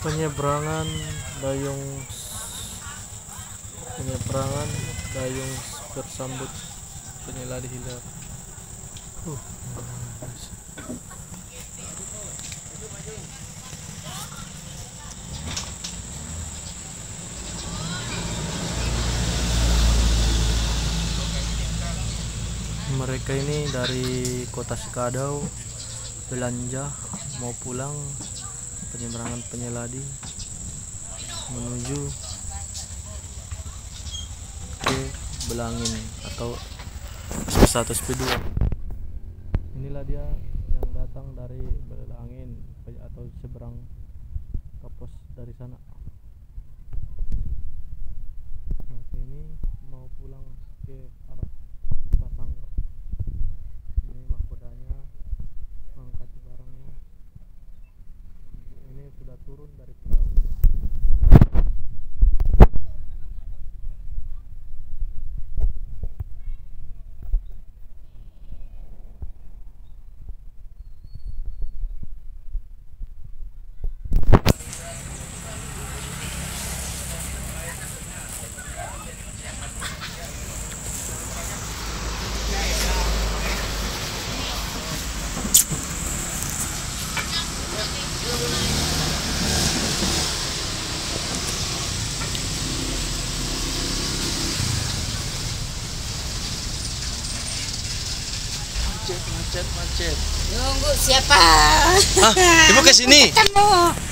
penyeberangan dayung penyeberangan dayung bersambut penyeladi hilal. Mereka ini dari kota Sekadau belanja mau pulang penyeberangan penyeladi menuju ke Belangin atau SP1 SP2. Inilah dia yang datang dari Belangin atau seberang ke pos dari sana. Oke, ini mau pulang ke arah Sasangga. Ini mahkodanya mengangkat barangnya. Ini sudah turun dari perahunya. Macet. Nunggu siapa? Ibu ke sini. Ketemu.